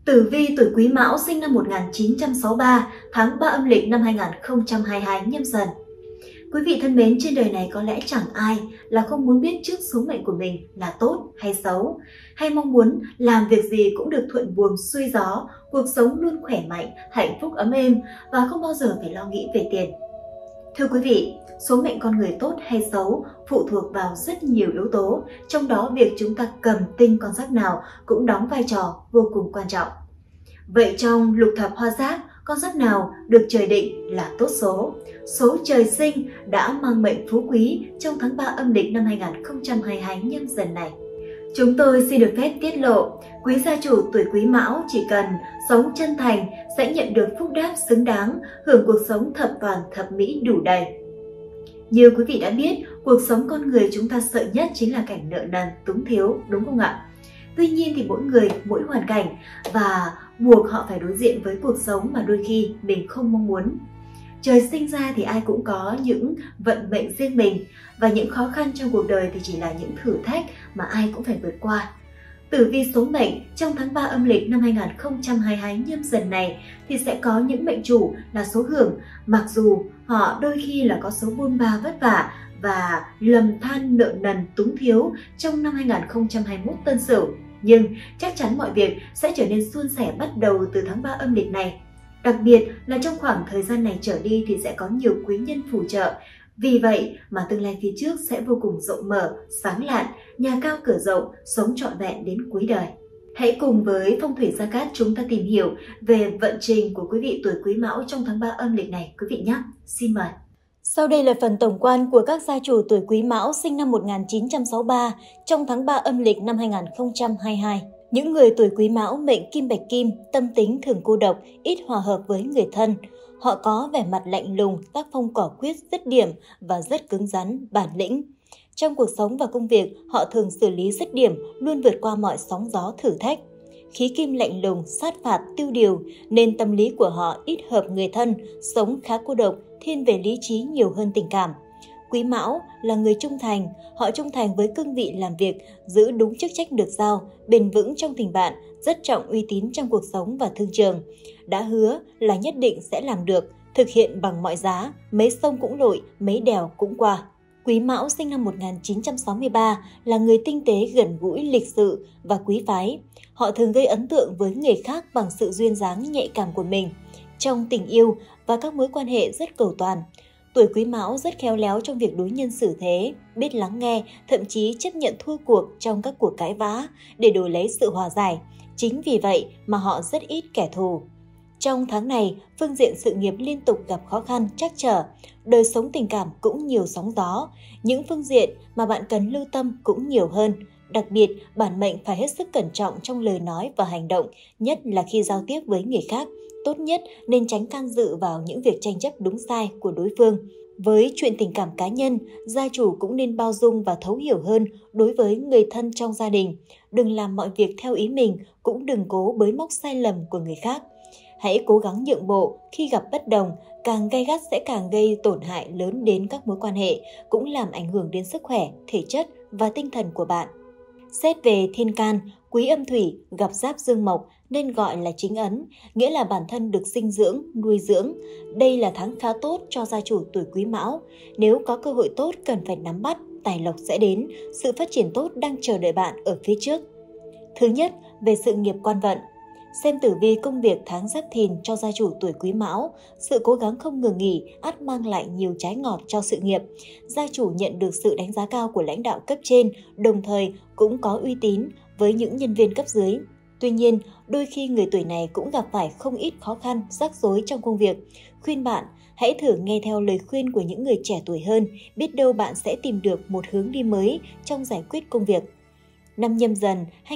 Tử vi tuổi Quý Mão sinh năm 1963, tháng 3 âm lịch năm 2022 Nhâm Dần. Quý vị thân mến, trên đời này có lẽ chẳng ai là không muốn biết trước số mệnh của mình là tốt hay xấu, hay mong muốn làm việc gì cũng được thuận buồm xuôi gió, cuộc sống luôn khỏe mạnh, hạnh phúc ấm êm và không bao giờ phải lo nghĩ về tiền. Thưa quý vị, số mệnh con người tốt hay xấu phụ thuộc vào rất nhiều yếu tố, trong đó việc chúng ta cầm tinh con giáp nào cũng đóng vai trò vô cùng quan trọng. Vậy trong lục thập hoa giáp, con giáp nào được trời định là tốt số? Số trời sinh đã mang mệnh phú quý trong tháng 3 âm lịch năm 2022 Nhâm Dần này. Chúng tôi xin được phép tiết lộ, quý gia chủ tuổi Quý Mão chỉ cần sống chân thành sẽ nhận được phúc đáp xứng đáng, hưởng cuộc sống thập toàn thập mỹ đủ đầy. Như quý vị đã biết, cuộc sống con người chúng ta sợ nhất chính là cảnh nợ nần, túng thiếu, đúng không ạ? Tuy nhiên thì mỗi người, mỗi hoàn cảnh và buộc họ phải đối diện với cuộc sống mà đôi khi mình không mong muốn. Trời sinh ra thì ai cũng có những vận mệnh riêng mình, và những khó khăn trong cuộc đời thì chỉ là những thử thách mà ai cũng phải vượt qua. Tử vi số mệnh trong tháng 3 âm lịch năm 2022 Nhâm Dần này thì sẽ có những mệnh chủ là số hưởng, mặc dù họ đôi khi là có số bôn ba vất vả và lầm than nợ nần túng thiếu trong năm 2021 Tân Sửu, nhưng chắc chắn mọi việc sẽ trở nên suôn sẻ bắt đầu từ tháng 3 âm lịch này. Đặc biệt là trong khoảng thời gian này trở đi thì sẽ có nhiều quý nhân phù trợ. Vì vậy mà tương lai phía trước sẽ vô cùng rộng mở, sáng lạn, nhà cao cửa rộng, sống trọn vẹn đến cuối đời. Hãy cùng với Phong thủy Gia Cát chúng ta tìm hiểu về vận trình của quý vị tuổi Quý Mão trong tháng 3 âm lịch này quý vị nhé. Xin mời. Sau đây là phần tổng quan của các gia chủ tuổi Quý Mão sinh năm 1963 trong tháng 3 âm lịch năm 2022. Những người tuổi Quý Mão mệnh Kim Bạch Kim, tâm tính thường cô độc, ít hòa hợp với người thân. Họ có vẻ mặt lạnh lùng, tác phong quả quyết, dứt điểm và rất cứng rắn, bản lĩnh. Trong cuộc sống và công việc, họ thường xử lý dứt điểm, luôn vượt qua mọi sóng gió thử thách. Khí kim lạnh lùng, sát phạt, tiêu điều, nên tâm lý của họ ít hợp người thân, sống khá cô độc, thiên về lý trí nhiều hơn tình cảm. Quý Mão là người trung thành, họ trung thành với cương vị làm việc, giữ đúng chức trách được giao, bền vững trong tình bạn, rất trọng uy tín trong cuộc sống và thương trường. Đã hứa là nhất định sẽ làm được, thực hiện bằng mọi giá, mấy sông cũng lội, mấy đèo cũng qua. Quý Mão sinh năm 1963 là người tinh tế, gần gũi, lịch sự và quý phái. Họ thường gây ấn tượng với người khác bằng sự duyên dáng nhạy cảm của mình. Trong tình yêu và các mối quan hệ rất cầu toàn. Tuổi Quý Mão rất khéo léo trong việc đối nhân xử thế, biết lắng nghe, thậm chí chấp nhận thua cuộc trong các cuộc cãi vã để đổi lấy sự hòa giải. Chính vì vậy mà họ rất ít kẻ thù. Trong tháng này, phương diện sự nghiệp liên tục gặp khó khăn, trắc trở, đời sống tình cảm cũng nhiều sóng gió. Những phương diện mà bạn cần lưu tâm cũng nhiều hơn. Đặc biệt, bản mệnh phải hết sức cẩn trọng trong lời nói và hành động, nhất là khi giao tiếp với người khác. Tốt nhất nên tránh can dự vào những việc tranh chấp đúng sai của đối phương. Với chuyện tình cảm cá nhân, gia chủ cũng nên bao dung và thấu hiểu hơn đối với người thân trong gia đình. Đừng làm mọi việc theo ý mình, cũng đừng cố bới móc sai lầm của người khác. Hãy cố gắng nhượng bộ khi gặp bất đồng, càng gay gắt sẽ càng gây tổn hại lớn đến các mối quan hệ, cũng làm ảnh hưởng đến sức khỏe, thể chất và tinh thần của bạn. Xét về thiên can, Quý Âm Thủy gặp giáp Dương Mộc nên gọi là chính ấn, nghĩa là bản thân được sinh dưỡng, nuôi dưỡng. Đây là tháng khá tốt cho gia chủ tuổi Quý Mão. Nếu có cơ hội tốt cần phải nắm bắt, tài lộc sẽ đến, sự phát triển tốt đang chờ đợi bạn ở phía trước. Thứ nhất, về sự nghiệp quan vận. Xem tử vi công việc tháng Giáp Thìn cho gia chủ tuổi Quý Mão, sự cố gắng không ngừng nghỉ ắt mang lại nhiều trái ngọt cho sự nghiệp. Gia chủ nhận được sự đánh giá cao của lãnh đạo cấp trên, đồng thời cũng có uy tín với những nhân viên cấp dưới. Tuy nhiên, đôi khi người tuổi này cũng gặp phải không ít khó khăn, rắc rối trong công việc. Khuyên bạn, hãy thử nghe theo lời khuyên của những người trẻ tuổi hơn, biết đâu bạn sẽ tìm được một hướng đi mới trong giải quyết công việc. Năm Nhâm Dần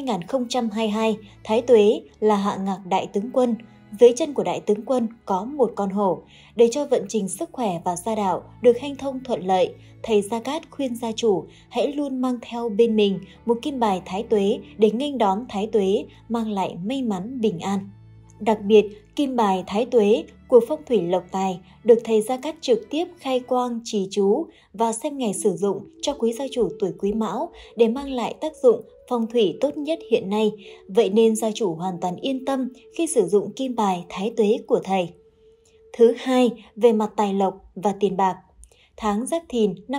2022, Thái Tuế là hạ ngạc đại tướng quân. Dưới chân của đại tướng quân có một con hổ. Để cho vận trình sức khỏe và gia đạo được hanh thông thuận lợi, thầy Gia Cát khuyên gia chủ hãy luôn mang theo bên mình một kim bài Thái Tuế để nghênh đón Thái Tuế, mang lại may mắn bình an. Đặc biệt, kim bài Thái Tuế của phong thủy lộc tài được thầy Gia Cát trực tiếp khai quang trì chú và xem ngày sử dụng cho quý gia chủ tuổi Quý Mão để mang lại tác dụng phong thủy tốt nhất hiện nay, vậy nên gia chủ hoàn toàn yên tâm khi sử dụng kim bài thái tuế của thầy. Thứ hai, về mặt tài lộc và tiền bạc. Tháng Giáp Thìn năm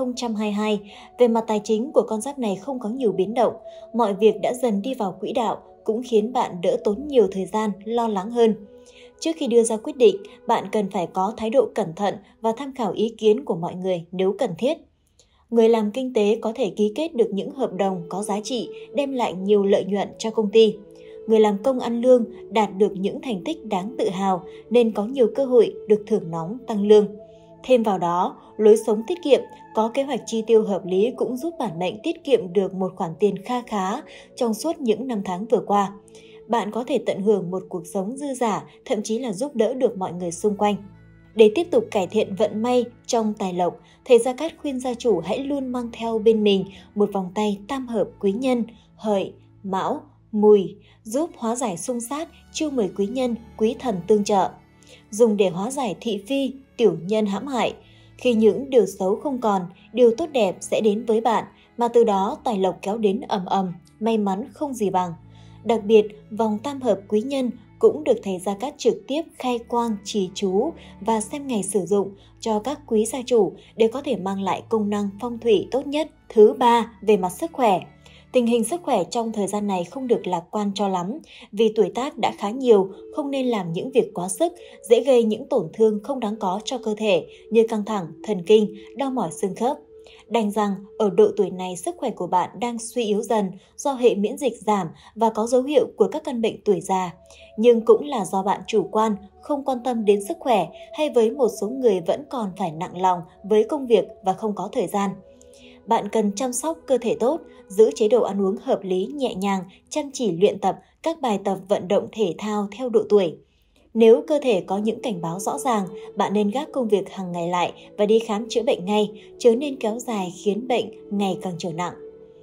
2022, về mặt tài chính của con giáp này không có nhiều biến động, mọi việc đã dần đi vào quỹ đạo, cũng khiến bạn đỡ tốn nhiều thời gian, lo lắng hơn. Trước khi đưa ra quyết định, bạn cần phải có thái độ cẩn thận và tham khảo ý kiến của mọi người nếu cần thiết. Người làm kinh tế có thể ký kết được những hợp đồng có giá trị, đem lại nhiều lợi nhuận cho công ty. Người làm công ăn lương đạt được những thành tích đáng tự hào nên có nhiều cơ hội được thưởng nóng tăng lương. Thêm vào đó, lối sống tiết kiệm, có kế hoạch chi tiêu hợp lý cũng giúp bản mệnh tiết kiệm được một khoản tiền kha khá trong suốt những năm tháng vừa qua. Bạn có thể tận hưởng một cuộc sống dư dả, thậm chí là giúp đỡ được mọi người xung quanh. Để tiếp tục cải thiện vận may trong tài lộc, thầy Gia Cát khuyên gia chủ hãy luôn mang theo bên mình một vòng tay tam hợp quý nhân, hợi, mão, mùi, giúp hóa giải xung sát, chiêu mời quý nhân, quý thần tương trợ. Dùng để hóa giải thị phi, tiểu nhân hãm hại. Khi những điều xấu không còn, điều tốt đẹp sẽ đến với bạn, mà từ đó tài lộc kéo đến ầm ầm, may mắn không gì bằng. Đặc biệt, vòng tam hợp quý nhân cũng được thầy Gia Cát trực tiếp khai quang trì chú và xem ngày sử dụng cho các quý gia chủ để có thể mang lại công năng phong thủy tốt nhất. Thứ ba, về mặt sức khỏe. Tình hình sức khỏe trong thời gian này không được lạc quan cho lắm, vì tuổi tác đã khá nhiều, không nên làm những việc quá sức, dễ gây những tổn thương không đáng có cho cơ thể như căng thẳng, thần kinh, đau mỏi xương khớp. Đành rằng ở độ tuổi này sức khỏe của bạn đang suy yếu dần do hệ miễn dịch giảm và có dấu hiệu của các căn bệnh tuổi già. Nhưng cũng là do bạn chủ quan, không quan tâm đến sức khỏe hay với một số người vẫn còn phải nặng lòng với công việc và không có thời gian. Bạn cần chăm sóc cơ thể tốt, giữ chế độ ăn uống hợp lý nhẹ nhàng, chăm chỉ luyện tập các bài tập vận động thể thao theo độ tuổi. Nếu cơ thể có những cảnh báo rõ ràng, bạn nên gác công việc hàng ngày lại và đi khám chữa bệnh ngay, chớ nên kéo dài khiến bệnh ngày càng trở nặng.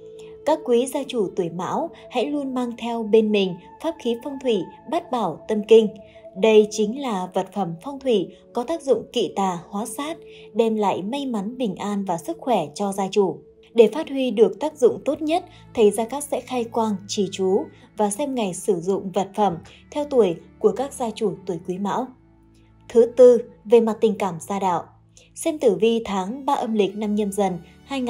Các quý gia chủ tuổi Mão hãy luôn mang theo bên mình pháp khí phong thủy Bát Bảo Tâm Kinh. Đây chính là vật phẩm phong thủy có tác dụng kỵ tà hóa sát, đem lại may mắn bình an và sức khỏe cho gia chủ. Để phát huy được tác dụng tốt nhất, thầy Gia Cát sẽ khai quang trì chú và xem ngày sử dụng vật phẩm theo tuổi của các gia chủ tuổi Quý Mão. Thứ tư, về mặt tình cảm gia đạo. Xem tử vi tháng 3 âm lịch năm Nhâm Dần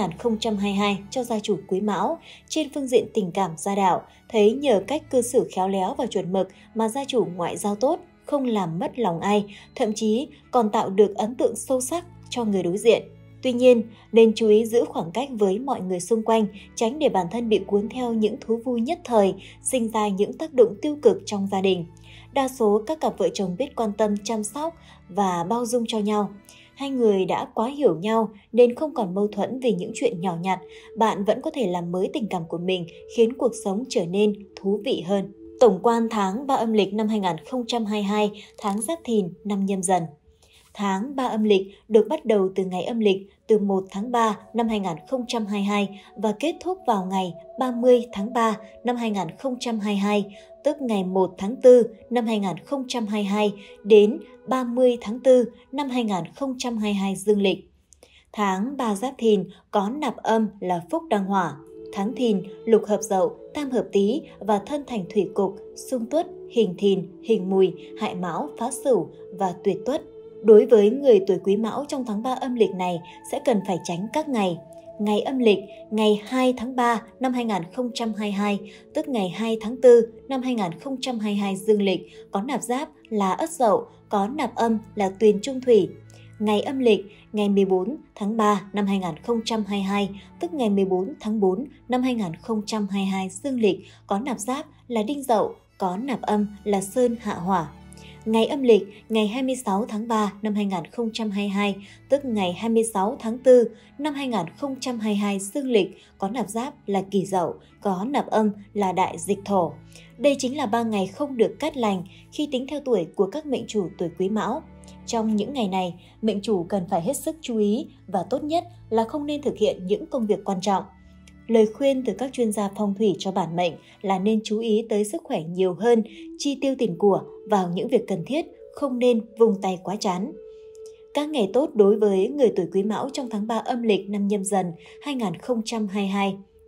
2022 cho gia chủ Quý Mão. Trên phương diện tình cảm gia đạo, thấy nhờ cách cư xử khéo léo và chuẩn mực mà gia chủ ngoại giao tốt, không làm mất lòng ai, thậm chí còn tạo được ấn tượng sâu sắc cho người đối diện. Tuy nhiên, nên chú ý giữ khoảng cách với mọi người xung quanh, tránh để bản thân bị cuốn theo những thú vui nhất thời, sinh ra những tác động tiêu cực trong gia đình. Đa số các cặp vợ chồng biết quan tâm, chăm sóc và bao dung cho nhau. Hai người đã quá hiểu nhau nên không còn mâu thuẫn vì những chuyện nhỏ nhặt. Bạn vẫn có thể làm mới tình cảm của mình, khiến cuộc sống trở nên thú vị hơn. Tổng quan tháng 3 âm lịch năm 2022, tháng Giáp Thìn năm Nhâm Dần. Tháng 3 âm lịch được bắt đầu từ ngày âm lịch từ 1 tháng 3 năm 2022 và kết thúc vào ngày 30 tháng 3 năm 2022, tức ngày 1 tháng 4 năm 2022 đến 30 tháng 4 năm 2022 dương lịch. Tháng 3 Giáp Thìn có nạp âm là Phúc Đăng Hỏa. Tháng Thìn, lục hợp Dậu, tam hợp Tý và thân thành thủy cục, xung Tuất, hình Thìn, hình Mùi, hại Mão, phá Sửu và tuyệt Tuất. Đối với người tuổi Quý Mão trong tháng 3 âm lịch này sẽ cần phải tránh các ngày. Ngày âm lịch, ngày 2 tháng 3 năm 2022, tức ngày 2 tháng 4 năm 2022 dương lịch, có nạp giáp là Ất Dậu, có nạp âm là Tuyền Trung Thủy. Ngày âm lịch, ngày 14 tháng 3 năm 2022, tức ngày 14 tháng 4 năm 2022 dương lịch, có nạp giáp là Đinh Dậu, có nạp âm là Sơn Hạ Hỏa. Ngày âm lịch, ngày 26 tháng 3 năm 2022, tức ngày 26 tháng 4 năm 2022 dương lịch, có nạp giáp là Kỷ Dậu, có nạp âm là Đại Dịch Thổ. Đây chính là 3 ngày không được cát lành khi tính theo tuổi của các mệnh chủ tuổi Quý Mão. Trong những ngày này, mệnh chủ cần phải hết sức chú ý và tốt nhất là không nên thực hiện những công việc quan trọng. Lời khuyên từ các chuyên gia phong thủy cho bản mệnh là nên chú ý tới sức khỏe nhiều hơn, chi tiêu tiền của vào những việc cần thiết, không nên vung tay quá chán. Các ngày tốt đối với người tuổi Quý Mão trong tháng 3 âm lịch năm Nhâm Dần 2022.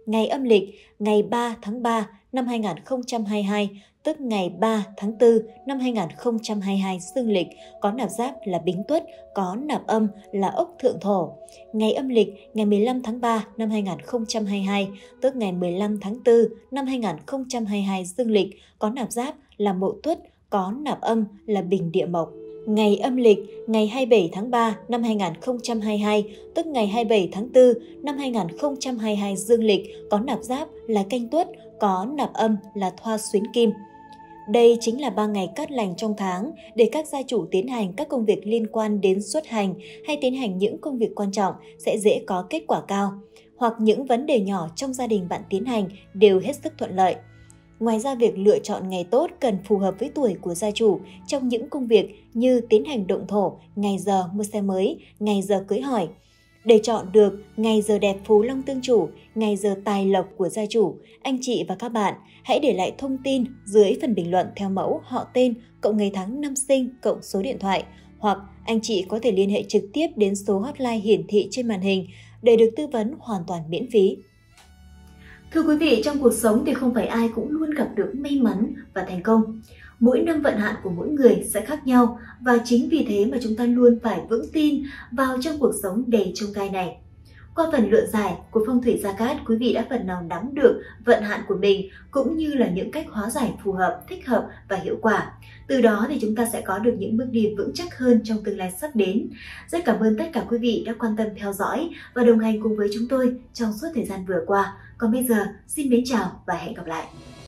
ngày âm lịch ngày 3 tháng 3 năm 2022, tức ngày 3 tháng 4 năm 2022 dương lịch, có nạp giáp là Bính Tuất, có nạp âm là Ốc Thượng Thổ. Ngày âm lịch ngày 15 tháng 3 năm 2022, tức ngày 15 tháng 4 năm 2022 dương lịch, có nạp giáp là Mậu Tuất, có nạp âm là Bình Địa Mộc. Ngày âm lịch ngày 27 tháng 3 năm 2022, tức ngày 27 tháng 4 năm 2022 dương lịch, có nạp giáp là Canh Tuất, có nạp âm là Thoa Xuyến Kim. Đây chính là 3 ngày cát lành trong tháng để các gia chủ tiến hành các công việc liên quan đến xuất hành hay tiến hành những công việc quan trọng sẽ dễ có kết quả cao, hoặc những vấn đề nhỏ trong gia đình bạn tiến hành đều hết sức thuận lợi. Ngoài ra, việc lựa chọn ngày tốt cần phù hợp với tuổi của gia chủ trong những công việc như tiến hành động thổ, ngày giờ mua xe mới, ngày giờ cưới hỏi. Để chọn được ngày giờ đẹp phú long tương chủ, ngày giờ tài lộc của gia chủ, anh chị và các bạn hãy để lại thông tin dưới phần bình luận theo mẫu họ tên, cộng ngày tháng năm sinh, cộng số điện thoại, hoặc anh chị có thể liên hệ trực tiếp đến số hotline hiển thị trên màn hình để được tư vấn hoàn toàn miễn phí. Thưa quý vị, trong cuộc sống thì không phải ai cũng luôn gặp được may mắn và thành công. Mỗi năm vận hạn của mỗi người sẽ khác nhau và chính vì thế mà chúng ta luôn phải vững tin vào trong cuộc sống đầy chông gai này. Qua phần luận giải của Phong thủy Gia Cát, quý vị đã phần nào nắm được vận hạn của mình cũng như là những cách hóa giải phù hợp, thích hợp và hiệu quả. Từ đó thì chúng ta sẽ có được những bước đi vững chắc hơn trong tương lai sắp đến. Rất cảm ơn tất cả quý vị đã quan tâm theo dõi và đồng hành cùng với chúng tôi trong suốt thời gian vừa qua. Còn bây giờ, xin mến chào và hẹn gặp lại!